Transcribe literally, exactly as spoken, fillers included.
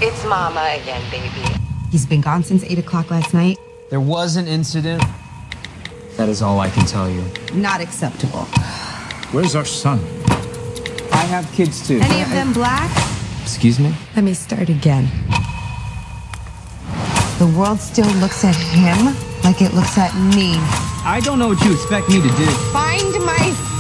It's Mama again, baby. He's been gone since eight o'clock last night. There was an incident. That is all I can tell you. Not acceptable. Where's our son? I have kids too. Any of them black? Excuse me? Let me start again. The world still looks at him like it looks at me. I don't know what you expect me to do. Find my